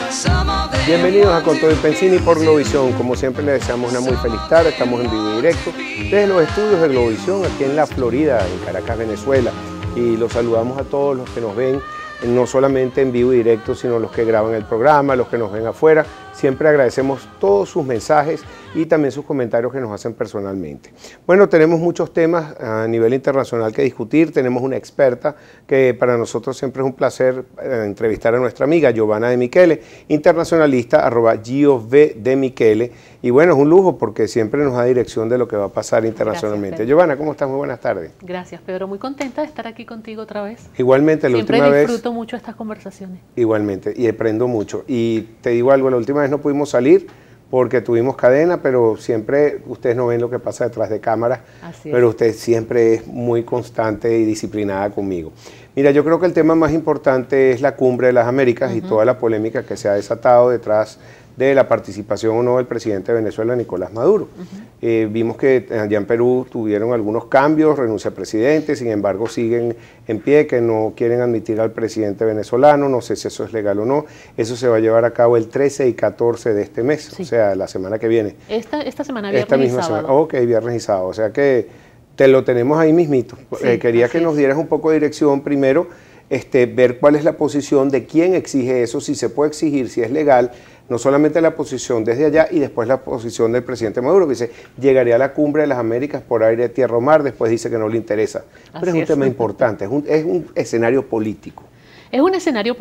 Bienvenidos a Con Todo y Pensini por Globovisión. Como siempre les deseamos una muy feliz tarde. Estamos en vivo y directo desde los estudios de Globovisión aquí en la Florida, en Caracas, Venezuela. Y los saludamos a todos los que nos ven, no solamente en vivo y directo, sino los que graban el programa, los que nos ven afuera. Siempre agradecemos todos sus mensajes y también sus comentarios que nos hacen personalmente. Bueno, tenemos muchos temas a nivel internacional que discutir. Tenemos una experta que para nosotros siempre es un placer entrevistar a nuestra amiga Giovanna De Michele, internacionalista, @GioVDeMichele. Y bueno, es un lujo porque siempre nos da dirección de lo que va a pasar internacionalmente. Gracias, Giovanna, ¿cómo estás? Muy buenas tardes. Gracias, Pedro. Muy contenta de estar aquí contigo otra vez. Igualmente, la última vez. Siempre disfruto mucho estas conversaciones. Igualmente, y aprendo mucho. Y te digo algo, la última vez no pudimos salir porque tuvimos cadena, pero siempre ustedes no ven lo que pasa detrás de cámaras, pero usted siempre es muy constante y disciplinada conmigo. Mira, yo creo que el tema más importante es la Cumbre de las Américas y toda la polémica que se ha desatado detrás de la participación o no del presidente de Venezuela, Nicolás Maduro. Vimos que allá en Perú tuvieron algunos cambios, renuncia al presidente, sin embargo siguen en pie, que no quieren admitir al presidente venezolano, no sé si eso es legal o no. Eso se va a llevar a cabo el 13 y 14 de este mes, o sea, la semana que viene. Esta semana, viernes y sábado. Ok, viernes y sábado, o sea que te lo tenemos ahí mismito. Quería que nos dieras un poco de dirección primero, ver cuál es la posición de quién exige eso, si se puede exigir, si es legal, no solamente la posición desde allá y después la posición del presidente Maduro, que dice, llegaría a la Cumbre de las Américas por aire, tierra o mar, después dice que no le interesa. Pero es un tema importante, es un escenario político. Es un escenario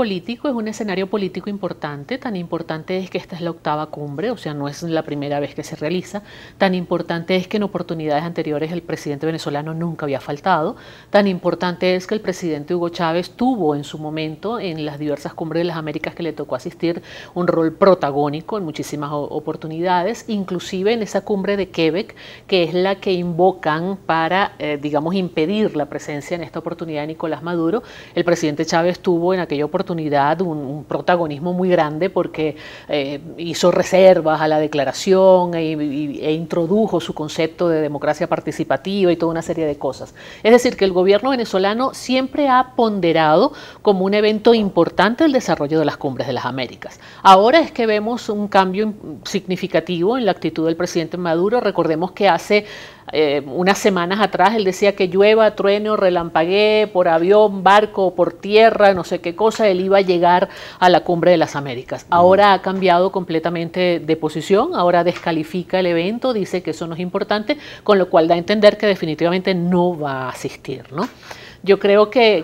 político importante. Tan importante es que esta es la 8ª cumbre, o sea, no es la primera vez que se realiza. Tan importante es que en oportunidades anteriores el presidente venezolano nunca había faltado. Tan importante es que el presidente Hugo Chávez tuvo en su momento, en las diversas cumbres de las Américas que le tocó asistir, un rol protagónico en muchísimas oportunidades, inclusive en esa cumbre de Quebec, que es la que invocan para, digamos, impedir la presencia en esta oportunidad de Nicolás Maduro. El presidente Chávez tuvo en aquella oportunidad un protagonismo muy grande porque hizo reservas a la declaración e introdujo su concepto de democracia participativa y toda una serie de cosas. Es decir, que el gobierno venezolano siempre ha ponderado como un evento importante el desarrollo de las cumbres de las Américas. Ahora es que vemos un cambio significativo en la actitud del presidente Maduro. Recordemos que hace unas semanas atrás él decía que llueva, truene o relampaguee por avión, barco o por tierra, no sé qué cosa, él iba a llegar a la Cumbre de las Américas. Ahora ha cambiado completamente de posición, ahora descalifica el evento, dice que eso no es importante, con lo cual da a entender que definitivamente no va a asistir, ¿no? Yo creo que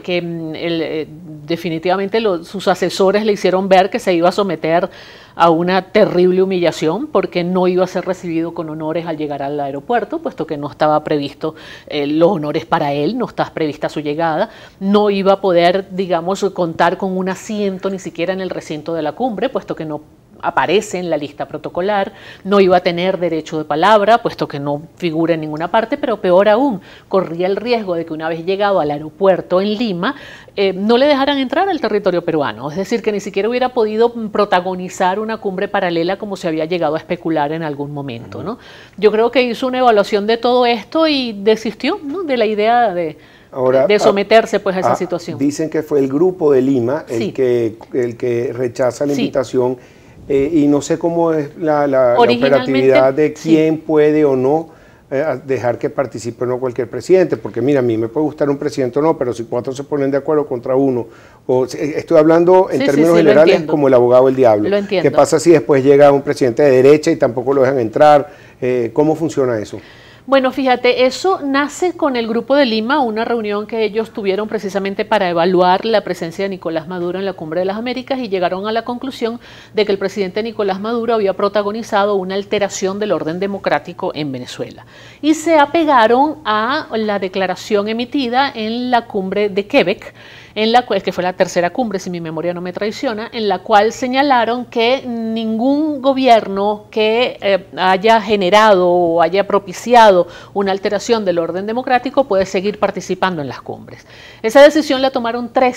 definitivamente sus asesores le hicieron ver que se iba a someter a una terrible humillación porque no iba a ser recibido con honores al llegar al aeropuerto, puesto que no estaba previsto los honores para él, no está prevista su llegada, no iba a poder, digamos, contar con un asiento ni siquiera en el recinto de la cumbre, puesto que no aparece en la lista protocolar, no iba a tener derecho de palabra, puesto que no figura en ninguna parte, pero peor aún, corría el riesgo de que una vez llegado al aeropuerto en Lima, no le dejaran entrar al territorio peruano, es decir, que ni siquiera hubiera podido protagonizar una cumbre paralela como se había llegado a especular en algún momento, ¿no? Yo creo que hizo una evaluación de todo esto y desistió, ¿no?, de la idea de someterse pues a esa situación. Dicen que fue el grupo de Lima el que rechaza la invitación. Y no sé cómo es la operatividad de quién puede o no dejar que participe o no cualquier presidente, porque mira, a mí me puede gustar un presidente o no, pero si 4 se ponen de acuerdo contra uno, estoy hablando en términos generales como el abogado del diablo. Lo entiendo. ¿Qué pasa si después llega un presidente de derecha y tampoco lo dejan entrar? ¿Cómo funciona eso? Bueno, fíjate, eso nace con el Grupo de Lima, una reunión que ellos tuvieron precisamente para evaluar la presencia de Nicolás Maduro en la Cumbre de las Américas y llegaron a la conclusión de que el presidente Nicolás Maduro había protagonizado una alteración del orden democrático en Venezuela. Y se apegaron a la declaración emitida en la Cumbre de Quebec, que fue la 3ª cumbre, si mi memoria no me traiciona, en la cual señalaron que ningún gobierno que haya generado o haya propiciado una alteración del orden democrático puede seguir participando en las cumbres. Esa decisión la tomaron 13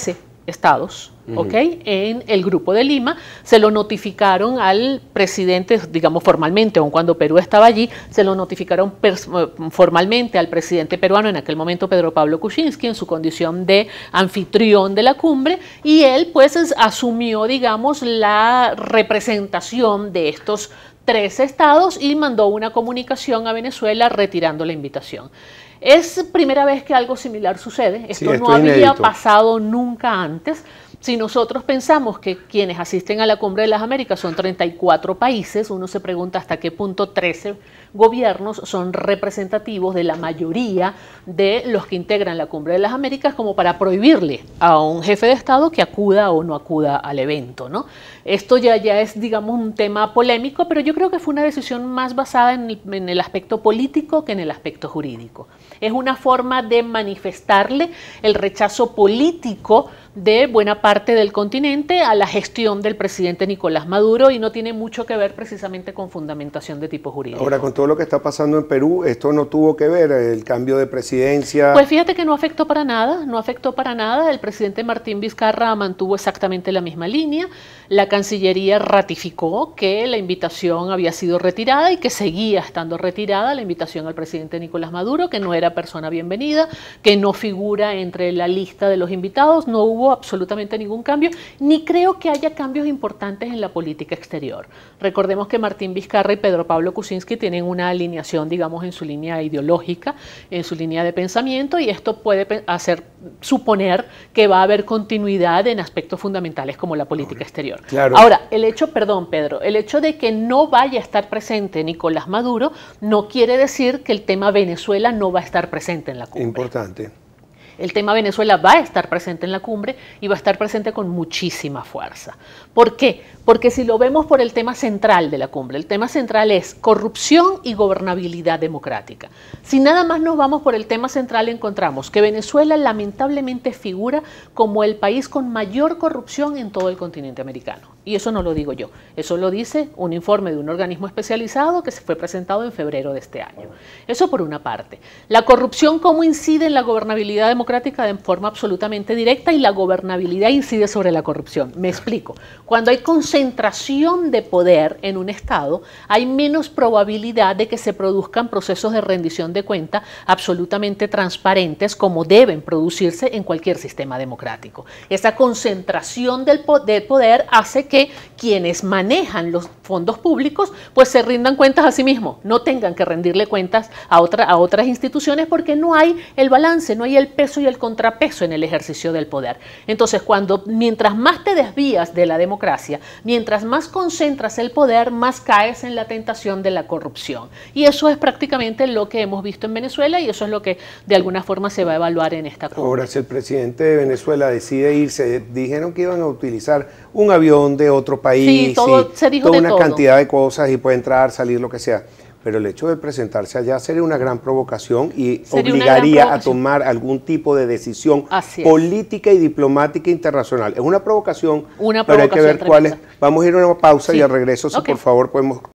estados, ¿ok? En el Grupo de Lima, se lo notificaron al presidente, digamos formalmente, aun cuando Perú estaba allí, se lo notificaron formalmente al presidente peruano, en aquel momento Pedro Pablo Kuczynski, en su condición de anfitrión de la cumbre, y él pues asumió, digamos, la representación de estos 3 estados y mandó una comunicación a Venezuela retirando la invitación. Es primera vez que algo similar sucede, esto no había pasado nunca antes. Si nosotros pensamos que quienes asisten a la Cumbre de las Américas son 34 países, uno se pregunta hasta qué punto 13 gobiernos son representativos de la mayoría de los que integran la Cumbre de las Américas como para prohibirle a un jefe de Estado que acuda o no acuda al evento, ¿no? Esto ya es, digamos, un tema polémico, pero yo creo que fue una decisión más basada en el aspecto político que en el aspecto jurídico. Es una forma de manifestarle el rechazo político de buena parte del continente a la gestión del presidente Nicolás Maduro y no tiene mucho que ver precisamente con fundamentación de tipo jurídico. Ahora, con todo lo que está pasando en Perú, ¿esto no tuvo que ver el cambio de presidencia? Pues fíjate que no afectó para nada, no afectó para nada. El presidente Martín Vizcarra mantuvo exactamente la misma línea. La Cancillería ratificó que la invitación había sido retirada y que seguía estando retirada la invitación al presidente Nicolás Maduro, que no era persona bienvenida, que no figura entre la lista de los invitados. No hubo absolutamente ningún cambio, ni creo que haya cambios importantes en la política exterior. Recordemos que Martín Vizcarra y Pedro Pablo Kuczynski tienen una alineación, digamos, en su línea ideológica, en su línea de pensamiento, y esto puede hacer suponer que va a haber continuidad en aspectos fundamentales como la política exterior. Claro. Ahora, el hecho, perdón Pedro, el hecho de que no vaya a estar presente Nicolás Maduro no quiere decir que el tema Venezuela no va a estar presente en la cumbre. Importante. El tema Venezuela va a estar presente en la cumbre y va a estar presente con muchísima fuerza. ¿Por qué? Porque si lo vemos por el tema central de la cumbre, el tema central es corrupción y gobernabilidad democrática. Si nada más nos vamos por el tema central, encontramos que Venezuela lamentablemente figura como el país con mayor corrupción en todo el continente americano. Y eso no lo digo yo, eso lo dice un informe de un organismo especializado que se fue presentado en febrero de este año. Eso por una parte. La corrupción, ¿cómo incide en la gobernabilidad democrática? De forma absolutamente directa, y la gobernabilidad incide sobre la corrupción. Me explico. Cuando hay concentración de poder en un Estado, hay menos probabilidad de que se produzcan procesos de rendición de cuenta absolutamente transparentes como deben producirse en cualquier sistema democrático. Esa concentración del poder hace que quienes manejan los fondos públicos pues se rindan cuentas a sí mismos, no tengan que rendirle cuentas a otras instituciones, porque no hay el balance, no hay el peso y el contrapeso en el ejercicio del poder. Entonces, mientras más te desvías de la democracia, mientras más concentras el poder, más caes en la tentación de la corrupción. Y eso es prácticamente lo que hemos visto en Venezuela, y eso es lo que de alguna forma se va a evaluar en esta cumbre. Ahora, si el presidente de Venezuela decide irse, dijeron que iban a utilizar un avión de otro país, sí, se dijo toda de una todo. cantidad de cosas, y puede entrar, salir, lo que sea. Pero el hecho de presentarse allá sería una gran provocación y obligaría a tomar algún tipo de decisión política y diplomática internacional. Es una provocación, pero hay que ver cuál es. Vamos a ir a una pausa y al regreso, si por favor podemos